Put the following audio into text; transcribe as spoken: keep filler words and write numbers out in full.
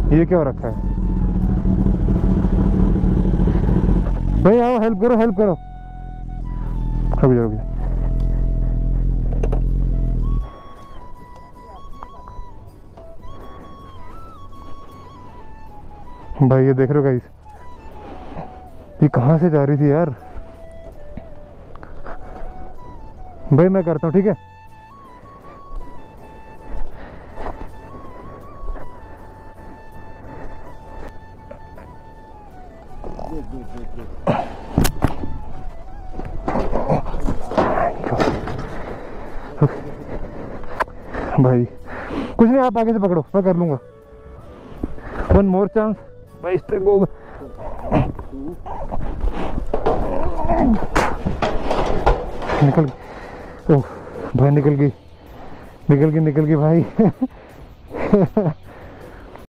ये क्या हो रखा है भाई? आओ हेल्प करो, हेल्प करो। रुक जाओ, रुक जाओ। भाई ये देख रहे हो गाइस, ये कहाँ से जा रही थी यार? भाई मैं करता हूँ, ठीक है? भाई कुछ नहीं, आप आगे से पकड़ो, मैं कर लूंगा। वन मोर चांस भाई, इस पे गो। निकल गई। ओह भाई, निकल गई, निकल गई, निकल गई भाई।